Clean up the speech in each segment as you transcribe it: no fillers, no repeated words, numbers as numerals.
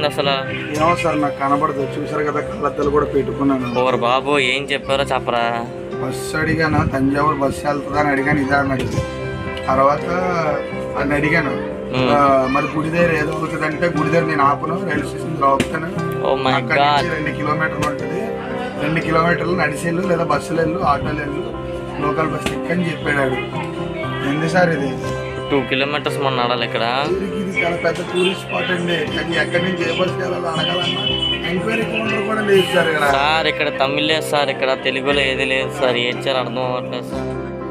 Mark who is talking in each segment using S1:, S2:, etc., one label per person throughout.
S1: అసలు?
S2: ఏమో సార్ నాకు కనబడదు, చూసారు కదా కళ్ళద్దలు కూడా పెట్టుకున్నాను.
S1: ఓరు బాబు ఏం చెప్పారో చెప్పరా?
S2: బస్సు అడిగాను, తంజావూరు బస్సు వెళ్తుందా అని అడిగాను, ఇదే అని అడిగాను. తర్వాత అని అడిగాను మరి గుడి దగ్గర ఏదో అవుతుంది అంటే, గుడి దగ్గర నేను ఆపను, రైల్వే స్టేషన్ ఆపుతాను, అక్కడి నుంచి 2 కిలోమీటర్లు ఉంటుంది, 2 కిలోమీటర్లు నడిచేళ్ళు లేదా బస్సులు వెళ్ళు, ఆటోలు వెళ్ళు, లోకల్ బస్సు ఎక్కని చెప్పాడు. ఎందుకు సార్ ఇది
S1: 2 కిలోమీటర్స్ మనం నడాలి ఇక్కడ.
S2: ఇది చాలా పెద్ద టూరిస్ట్ స్పాట్ అండి, కానీ ఎక్కడి నుంచి ఏ బస్సు వెళ్ళాలో అడగాలన్నా ఎంక్వైరీ కౌంటర్ కూడా లేదు సార్ ఇక్కడ.
S1: సార్ ఇక్కడ తమిళ్ లేదు సార్, ఇక్కడ తెలుగులో ఏది లేదు సార్, ఏం చేయాలి అర్థం అవ్వట్లేదు సార్.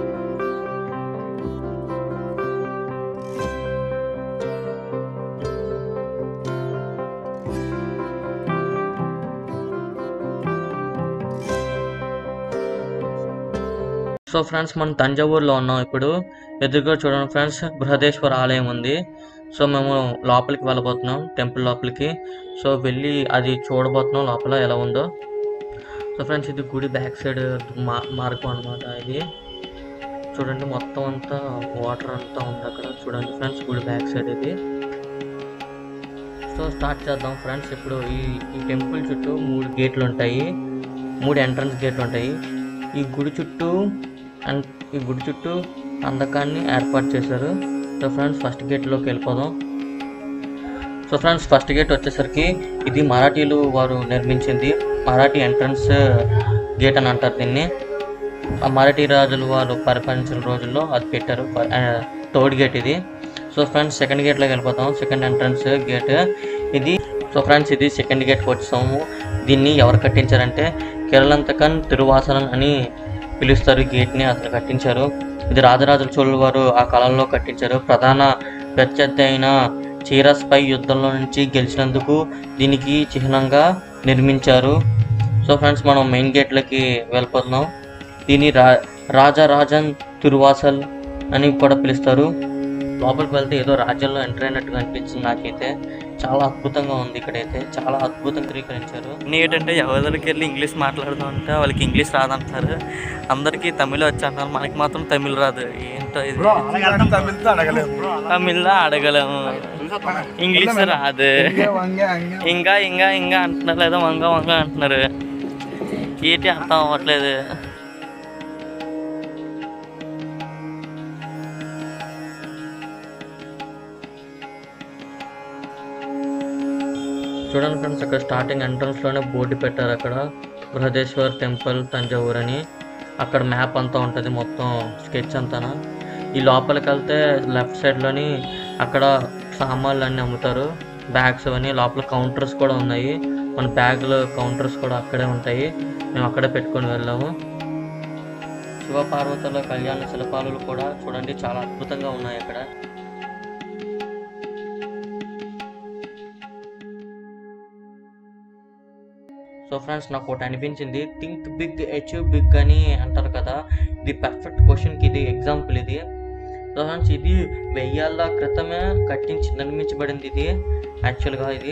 S1: సో ఫ్రెండ్స్ మనం తంజావూరులో ఉన్నాం ఇప్పుడు. ఎదురుగా చూడండి ఫ్రెండ్స్, బృహదేశ్వర ఆలయం ఉంది. సో మేము లోపలికి వెళ్ళబోతున్నాం, టెంపుల్ లోపలికి. సో వెళ్ళి అది చూడబోతున్నాం లోపల ఎలా ఉందో. సో ఫ్రెండ్స్ ఇది గుడి బ్యాక్ సైడ్ మార్గం అనమాట. ఇది చూడండి మొత్తం అంతా వాటర్ అంతా ఉంది అక్కడ. చూడండి ఫ్రెండ్స్ గుడి బ్యాక్ సైడ్ ఇది. సో స్టార్ట్ చేద్దాం ఫ్రెండ్స్. ఇప్పుడు ఈ టెంపుల్ చుట్టూ 3 గేట్లు ఉంటాయి, 3 ఎంట్రన్స్ గేట్లు ఉంటాయి. ఈ గుడి చుట్టూ అందకాన్ని ఏర్పాటు చేశారు. సో ఫ్రెండ్స్ ఫస్ట్ గేట్లోకి వెళ్ళిపోదాం. సో ఫ్రెండ్స్ ఫస్ట్ గేట్ వచ్చేసరికి ఇది మరాఠీలు వారు నిర్మించింది, మరాఠీ ఎంట్రన్స్ గేట్ అని అంటారు దీన్ని. ఆ మరాఠీ రాజులు వారు పరిపాలించిన రోజుల్లో అది పెట్టారు, 3rd గేట్ ఇది. సో ఫ్రెండ్స్ సెకండ్ గేట్లోకి వెళ్ళిపోతాం, సెకండ్ ఎంట్రన్స్ గేట్ ఇది. సో ఫ్రెండ్స్ ఇది సెకండ్ గేట్కి వచ్చాము. దీన్ని ఎవరు కట్టించారంటే కేరళంతకన్ తిరువాసనన్ అని పిలుస్తారు గేట్ని, అతను కట్టించారు. ఇది రాజరాజుల చోళుల వారు ఆ కాలంలో కట్టించారు. ప్రధాన ప్రత్యర్థి అయిన చీరస్పై యుద్ధంలో నుంచి గెలిచినందుకు దీనికి చిహ్నంగా నిర్మించారు. సో ఫ్రెండ్స్ మనం మెయిన్ గేట్లకి వెళ్ళిపోతున్నాం. దీన్ని రాజరాజన్ తిరువాసల్ అని కూడా పిలుస్తారు. లోపలికి వెళ్తే ఏదో రాజ్యంలో ఎంటర్ అయినట్టుగా అనిపించింది నాకైతే. చాలా అద్భుతంగా ఉంది ఇక్కడైతే, చాలా అద్భుతంగా చిత్రీకరించారు. ఏంటంటే ఎవరికి వెళ్ళి ఇంగ్లీష్ మాట్లాడుతూ ఉంటే వాళ్ళకి ఇంగ్లీష్ రాదంటారు, అందరికీ తమిళ వచ్చి అంటారు, మనకి మాత్రం తమిళ్ రాదు. ఏంటో ఇది, తమిళ్లో అడగలేము, ఇంగ్లీష్ రాదు, ఇంకా ఇంకా ఇంకా అంటున్నారు, లేదా వంగ వంగ అంటున్నారు, ఏంటి అర్థం అవ్వట్లేదు. చూడండి ఫ్రెండ్స్ అక్కడ స్టార్టింగ్ ఎంట్రన్స్లోనే బోర్డు పెట్టారు, అక్కడ బృహదేశ్వర్ టెంపుల్ తంజావూర్ అని. అక్కడ మ్యాప్ అంతా ఉంటుంది, మొత్తం స్కెచ్ అంతా. ఈ లోపలికి వెళ్తే లెఫ్ట్ సైడ్లోని అక్కడ సామాన్లు అన్నీ అమ్ముతారు, బ్యాగ్స్ అని. లోపల కౌంటర్స్ కూడా ఉన్నాయి, మన బ్యాగులు కౌంటర్స్ కూడా అక్కడే ఉంటాయి, మేము అక్కడే పెట్టుకొని వెళ్ళాము. శివపార్వతుల కళ్యాణ శిల్పాలు కూడా చూడండి చాలా అద్భుతంగా ఉన్నాయి అక్కడ. సో ఫ్రెండ్స్ నాకు ఒకటి అనిపించింది, థింక్ బిగ్ అచీవ్ బిగ్ అని అంటారు కదా, ఇది పర్ఫెక్ట్ క్వశ్చన్కి ఇది ఎగ్జాంపుల్ ఇది. సో ఫ్రెండ్స్ ఇది 1000 ఏళ్ల క్రితమే నిర్మించబడింది ఇది యాక్చువల్గా ఇది.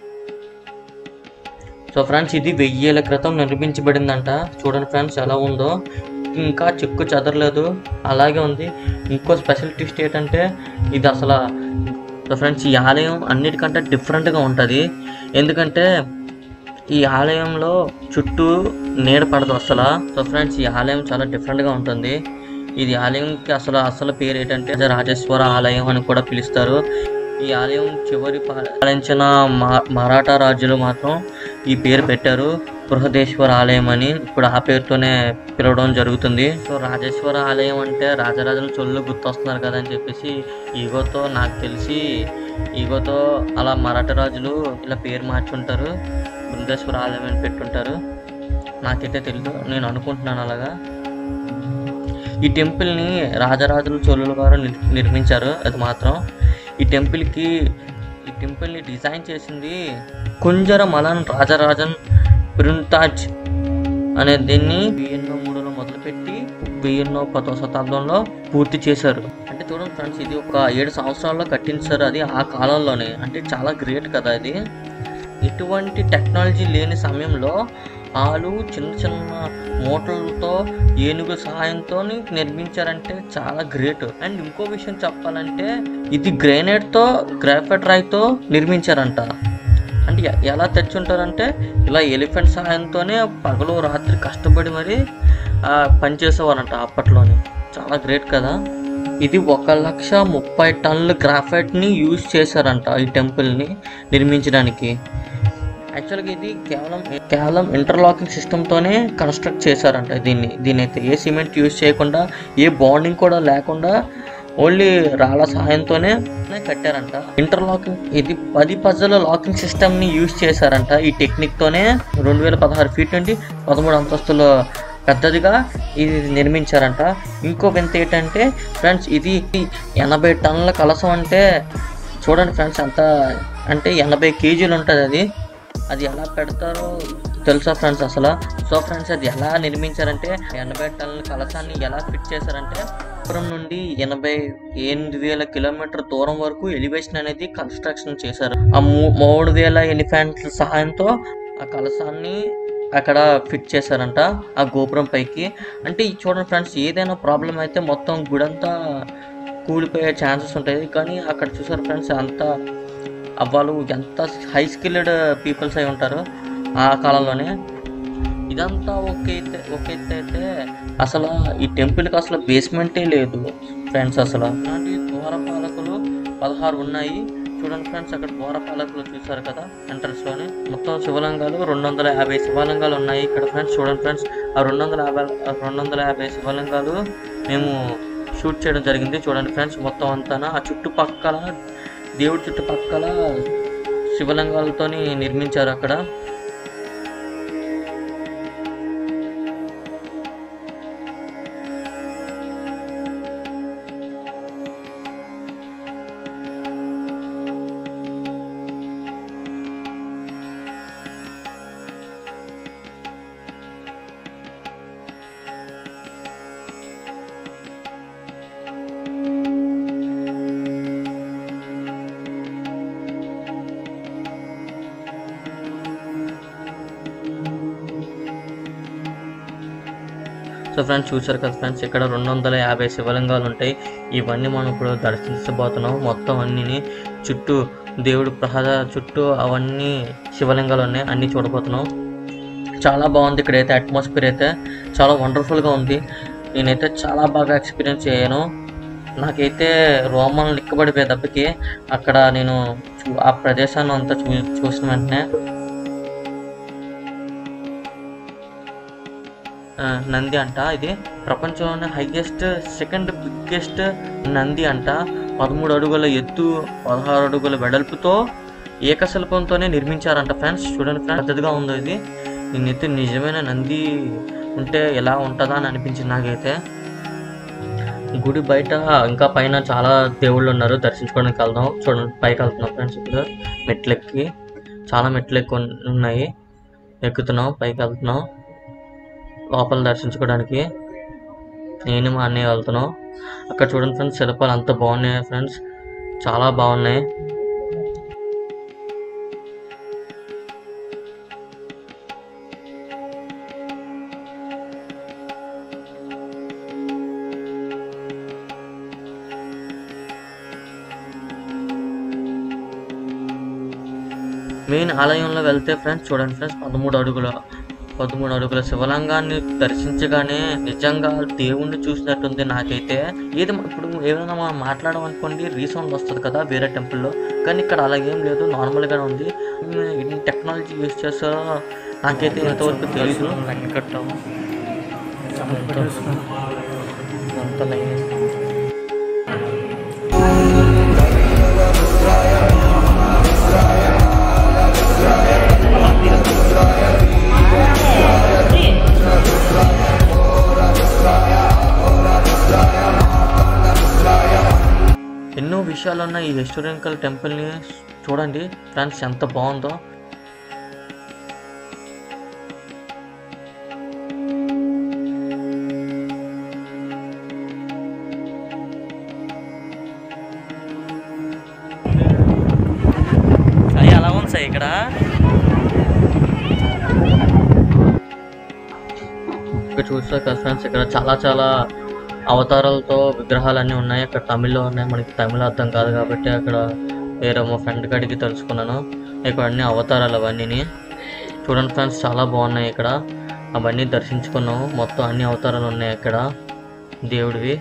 S1: సో ఫ్రెండ్స్ ఇది 1000 ఏళ్ల క్రితం నిర్మించబడిందంట. చూడండి ఫ్రెండ్స్ ఎలా ఉందో, ఇంకా చెక్కు చెదరలేదు, అలాగే ఉంది. ఇంకో స్పెషల్ ట్విస్ట్ ఏంటంటే ఇది అసలు. సో ఫ్రెండ్స్ ఈ ఆలయం అన్నిటికంటే డిఫరెంట్గా ఉంటుంది, ఎందుకంటే ఈ ఆలయంలో చుట్టూ నీడ పడదు అసలు. సో ఫ్రెండ్స్ ఈ ఆలయం చాలా డిఫరెంట్గా ఉంటుంది. ఇది ఆలయంకి అసలు పేరు ఏంటంటే రాజేశ్వర ఆలయం అని కూడా పిలుస్తారు. ఈ ఆలయం చివరి పాలించిన మరాఠా రాజులు మాత్రం ఈ పేరు పెట్టారు, బృహదేశ్వర ఆలయం అని. ఇప్పుడు ఆ పేరుతోనే పిలవడం జరుగుతుంది. సో రాజేశ్వర ఆలయం అంటే రాజరాజుల చోళులు గుర్తొస్తున్నారు కదా అని చెప్పేసి ఈగోతో, నాకు తెలిసి ఈగోతో అలా మరాఠా రాజులు ఇలా పేరు మార్చుంటారు, బృహదేశ్వర ఆలయం అని పెట్టుంటారు. నాకైతే తెలీదు, నేను అనుకుంటున్నాను అలాగా. ఈ టెంపుల్ని రాజరాజుల చోళుల వారు నిర్మించారు అది మాత్రం. ఈ టెంపుల్ని డిజైన్ చేసింది కుంజర మలన్ రాజరాజన్ పిరుంతాజ్ అనే దీన్ని 1103లో మొదలుపెట్టి 1110వ శతాబ్దంలో పూర్తి చేశారు. అంటే చూడండి ఫ్రెండ్స్ ఇది ఒక 7 సంవత్సరాల్లో కట్టించారు, అది ఆ కాలంలోనే. అంటే చాలా గ్రేట్ కదా ఇది. ఎటువంటి టెక్నాలజీ లేని సమయంలో వాళ్ళు చిన్న చిన్న మోటార్లతో ఏనుగు సహాయంతో నిర్మించారంటే చాలా గ్రేట్. అండ్ ఇంకో విషయం చెప్పాలంటే ఇది గ్రాఫైట్ రాయితో నిర్మించారంట. అంటే ఎలా తెచ్చుంటారంటే ఇలా ఎలిఫెంట్ సహాయంతోనే పగలు రాత్రి కష్టపడి మరి పనిచేసేవారంట అప్పట్లోనే. చాలా గ్రేట్ కదా. ఇది 1,30,000 టన్నుల గ్రాఫైట్ని యూజ్ చేశారంట ఈ టెంపుల్ని నిర్మించడానికి. యాక్చువల్గా ఇది కేవలం ఇంటర్లాకింగ్ సిస్టమ్తోనే కన్స్ట్రక్ట్ చేశారంట దీనైతే ఏ సిమెంట్ యూజ్ చేయకుండా, ఏ బాండింగ్ కూడా లేకుండా ఓన్లీ రాళ్ళ సహాయంతోనే కట్టారంట. ఇంటర్లాకింగ్ ఇది 10 పజల లాకింగ్ సిస్టమ్ని యూజ్ చేశారంట. ఈ టెక్నిక్తోనే 2016 ఫీట్ నుండి 13 అంతస్తుల పెద్దదిగా ఇది నిర్మించారంట. ఇంకో వింత ఏంటంటే ఫ్రెండ్స్, ఇది 80 టన్నుల కలశం. అంటే చూడండి ఫ్రెండ్స్, ఎంత అంటే 80 కేజీలు ఉంటుంది. అది ఎలా పెడతారో తెలుసా ఫ్రెండ్స్ అసలు? సో ఫ్రెండ్స్, అది ఎలా నిర్మించారంటే 80 టన్నుల కలశాన్ని ఎలా ఫిట్ చేశారంటే పురం నుండి 88,000 కిలోమీటర్ దూరం వరకు ఎలివేషన్ అనేది కన్స్ట్రక్షన్ చేశారు. ఆ 3,000 ఎలిఫెంట్ల సహాయంతో ఆ కలశాన్ని అక్కడ ఫిట్ చేశారంట ఆ గోపురం పైకి. అంటే చూడండి ఫ్రెండ్స్, ఏదైనా ప్రాబ్లం అయితే మొత్తం గుడంతా కూలిపోయే ఛాన్సెస్ ఉంటాయి. కానీ అక్కడ చూసారు ఫ్రెండ్స్, వాళ్ళు ఎంత హై స్కిల్డ్ పీపుల్స్ అయి ఉంటారు ఆ కాలంలోనే. ఇదంతా ఒక ఎత్తు అయితే అసలు ఈ టెంపుల్కి అసలు బేస్మెంటే లేదు ఫ్రెండ్స్. అసలు అలాంటి ద్వారపాలకులు 16 ఉన్నాయి. చూడండి ఫ్రెండ్స్, అక్కడ ద్వారపాలకులు చూసారు కదా ఎంట్రన్స్లోనే. మొత్తం శివలింగాలు 250 శివలింగాలు ఉన్నాయి ఇక్కడ ఫ్రెండ్స్. చూడండి ఫ్రెండ్స్, ఆ 250 శివలింగాలు మేము షూట్ చేయడం జరిగింది. చూడండి ఫ్రెండ్స్, మొత్తం అంతా ఆ చుట్టుపక్కల దేవుడి చుట్టుపక్కల శివలింగాలతో నిర్మించారు అక్కడ. సో ఫ్రెండ్స్, చూసారు కదా ఫ్రెండ్స్, ఇక్కడ 250 శివలింగాలు ఉంటాయి. ఇవన్నీ మనం ఇప్పుడు దర్శించబోతున్నాం. మొత్తం అన్నీ చుట్టూ దేవుడు ప్రసాద చుట్టూ అవన్నీ శివలింగాలు ఉన్నాయి, అన్నీ చూడబోతున్నాం. చాలా బాగుంది ఇక్కడైతే. అట్మాస్ఫియర్ అయితే చాలా వండర్ఫుల్గా ఉంది. నేనైతే చాలా బాగా ఎక్స్పీరియన్స్ అయ్యాను. నాకైతే రోమాలు నిక్కబడిపోయే దెబ్బకి అక్కడ నేను ఆ ప్రదేశాన్ని అంతా చూసిన వెంటనే. నంది అంట, ఇది ప్రపంచంలోనే హైయెస్ట్ సెకండ్ బిగ్గెస్ట్ నంది అంట. 13 అడుగుల ఎత్తు, 16 అడుగుల వెడల్పుతో ఏకశిల్పంతోనే నిర్మించారంట ఫ్రెండ్స్. చూడండి ఫ్రెండ్స్, పెద్దదిగా ఉందో ఇది. నేనైతే నిజమైన నంది ఉంటే ఎలా ఉంటుందా అని అనిపించింది నాకైతే. గుడి బయట ఇంకా పైన చాలా దేవుళ్ళు ఉన్నారు, దర్శించుకోవడానికి వెళ్దాం. చూడండి, పైకి వెళ్తున్నాం ఫ్రెండ్స్. ఇప్పుడు మెట్లెక్కి చాలా మెట్లు ఉన్నాయి, ఎక్కుతున్నాం, పైకి వెళ్తున్నాం లోపల దర్శించుకోవడానికి. నేను మా అన్నయ్య వెళ్తున్నాం. అక్కడ చూడండి ఫ్రెండ్స్, శిల్పాలు అంత బాగున్నాయి ఫ్రెండ్స్, చాలా బాగున్నాయి. మెయిన్ ఆలయంలో వెళ్తే ఫ్రెండ్స్, చూడండి ఫ్రెండ్స్, 13 అడుగుల శివలింగాన్ని దర్శించగానే నిజంగా దేవుణ్ణి చూసినట్టుంది నాకైతే. ఇప్పుడు ఏమైనా మనం మాట్లాడమనుకోండి రీసౌండ్ వస్తుంది కదా వేరే టెంపుల్లో, కానీ ఇక్కడ అలాగేం లేదు, నార్మల్గానే ఉంది. ఎన్ని టెక్నాలజీ యూజ్ చేస్తారో నాకైతే ఎంతవరకు తెలియదు. ఎన్నో విషయాలు ఉన్న ఈ హిస్టారికల్ టెంపుల్ని చూడండి ఫ్రెండ్స్, ఎంత బాగుందో. అయ్యి అలా ఉంది సార్ ఇక్కడ. చూస్తారు కదా ఫ్రెండ్స్, ఇక్కడ చాలా అవతారాలతో విగ్రహాలన్నీ ఉన్నాయి. అక్కడ తమిళ్లో ఉన్నాయి, మనకి తమిళ అర్థం కాదు కాబట్టి అక్కడ వేరే మా ఫ్రెండ్ కాడికి తెలుసుకున్నాను. ఇక్కడ అన్ని అవతారాలు అవన్నీ చూడండి ఫ్రెండ్స్, చాలా బాగున్నాయి. ఇక్కడ అవన్నీ దర్శించుకున్నాము. మొత్తం అన్ని అవతారాలు ఉన్నాయి ఇక్కడ దేవుడివి.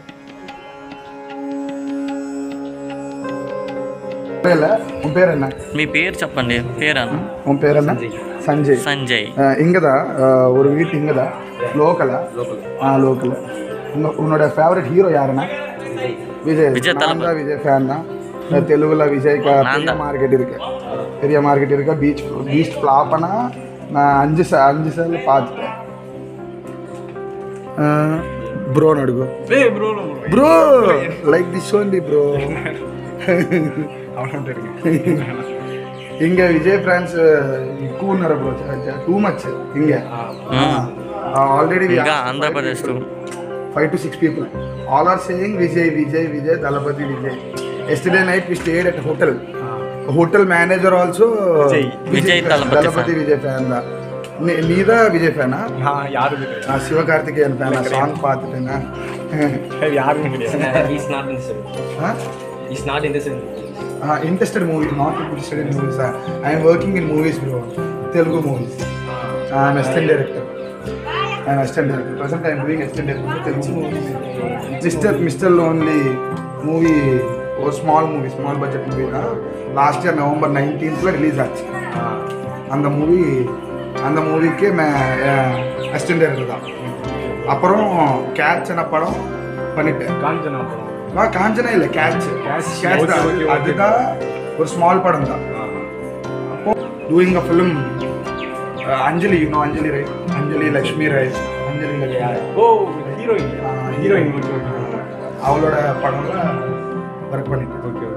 S2: మీ
S1: పేరు చెప్పండి. பேரா?
S2: உன் பேர் என்ன? சஞ்சய்.
S1: சஞ்சய்.
S2: இங்கதான் ஒரு வீட்டு இங்கதான் லோக்கலா? லோக்கல். உன்னோட ஃபேவரட் ஹீரோ யாருன்னா? விஜய்.
S1: விஜய் தளபதி.
S2: விஜய் ஃபேன் தான். தெலுங்குல விஜய் பெரிய மார்க்கெட் இருக்கு, பெரிய மார்க்கெட் இருக்கா. பீச் ஃப்ளாப்னா நான் 5 சார்లు பார்த்துட்டேன். ப்ரோ நடுகு bro like this only bro. இங்க விஜய் பிரான்ஸ் கூனர் ப்ரோ டூ மச். இங்க already
S1: Andhra Pradesh
S2: 5 to 6 people all are saying Vijay Dalapati Vijay. Yesterday night we stayed at hotel manager also
S1: Vijay Dalapati
S2: Vijay fan da. நீதா விஜய் ஃபேனா?
S3: யாரு
S2: சிவகார்த்திகேயன் ஃபேனா? Song பார்த்துட்டேன்னா
S3: யாருமே கிடையாது. He's not in this
S2: interested movie, not interested in movies. I am working in movies bro, Telugu movies. I am assistant director. Present I am doing assistant director Telugu movies. Mr. Lonely movie or small budget movie na last year November 19th la release ஆச்சு. அந்த மூவிக்கு assistant director தான். அப்புறம் கேட்ச்ன படம் பண்ணிட்டேன். காஞ்சனா இல்லை, catch தான். அதுதான் ஒரு ஸ்மால் படம் தான். அப்போ doing a film Anjali, Anjali right, Anjali Lakshmi right, heroine அவளோட படம்ல ஒர்க் பண்ணிட்டேன்.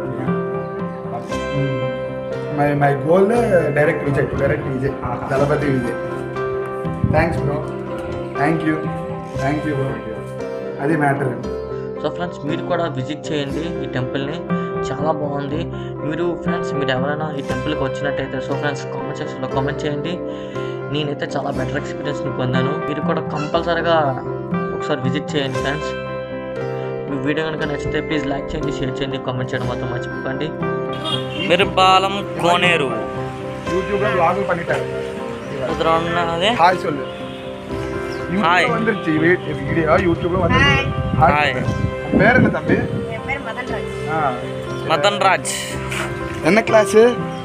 S2: My goal direct Vijay, Dalapati Vijay. Thanks bro. Thank you bro. అది మ్యాటర్.
S1: సో ఫ్రెండ్స్, మీరు కూడా విజిట్ చేయండి ఈ టెంపుల్ని, చాలా బాగుంది. మీరు ఎవరైనా ఈ టెంపుల్కి వచ్చినట్టయితే సో ఫ్రెండ్స్ కామెంట్ సెక్షన్లో కామెంట్ చేయండి. నేనైతే చాలా బెటర్ ఎక్స్పీరియన్స్ని పొందాను. మీరు కూడా కంపల్సరీగా ఒకసారి విజిట్ చేయండి ఫ్రెండ్స్. మీ వీడియో కనుక నచ్చితే ప్లీజ్ లైక్ చేయండి, షేర్ చేయండి, కామెంట్ చేయడం మాత్రం మర్చిపోకండి. பெரும்பாலம் கோனேரு
S2: யூடியூப்ல vlog பண்ணிட்டாரு.
S1: உதறனதே
S2: ஹாய் சொல்லு. யூடியூப்ல வந்துருச்சு வீடியோ, யூடியூப்ல வந்துருச்சு. ஹாய். பேர் என்ன தம்பி? என் பேர் மதன்ராஜ்.
S1: மதன்ராஜ்.
S2: என்ன கிளாஸ்?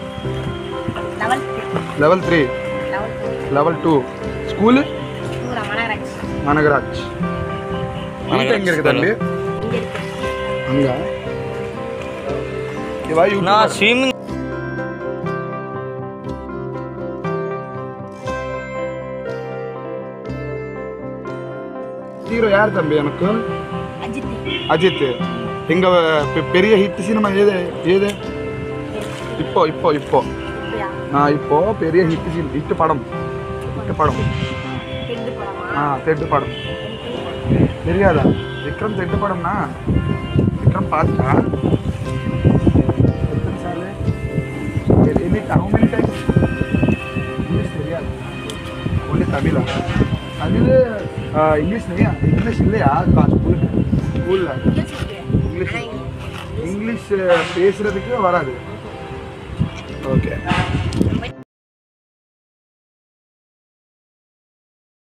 S2: லெவல் 3. லெவல் 2. ஸ்கூல்? மனகராஜ். வீட்டு எங்க இருக்கு தம்பி? அங்க.
S1: நான் ஸ்விமிங்
S2: ஹீரோ யார் தம்பி? எனக்கு அஜித். எங்க பெரிய ஹிட் சினிமா ஏது இப்போ நான் இப்போ பெரிய ஹிட் படம் தெட்டு படம் தெரியாதா? விக்ரம் தெட்டு படம்னா விக்ரம் பார்த்தா how many times? English தெரியாது, only Tamil. English नहीं है, English இல்லையா ஸ்கூல்ல? இங்கிலீஷ் பேசுறதுக்கு வராது. ஓகே.